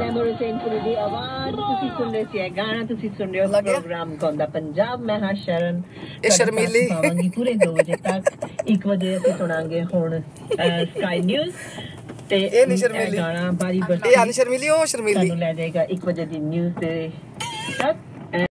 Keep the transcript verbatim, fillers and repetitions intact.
तैमूर हुसैनपुरी दी आवाज तुसी सुन रहे सी गाना तुसी सुन रहे हो प्रोग्राम गौंदा पंजाब मैं हां शरण ए शर्मीली पावांगी पूरे दो बजे तक एक बजे ਅਸੀਂ ਸੁਣਾਂਗੇ ਹੁਣ ਸਕਾਈ ਨਿਊਜ਼ ਤੇ ਇਹ ਨਹੀਂ ਸ਼ਰਮੀਲੀ ਗਾਣਾ ਬਾਰੀ ਬਸ ਇਹ ਅਨ ਸ਼ਰਮੀਲੀ ਉਹ ਸ਼ਰਮੀਲੀ ਤੁਹਾਨੂੰ ਲੈ ਜਾਏਗਾ ਇੱਕ ਵਜੇ ਦੀ ਨਿਊਜ਼ ਤੇ ਤੱਕ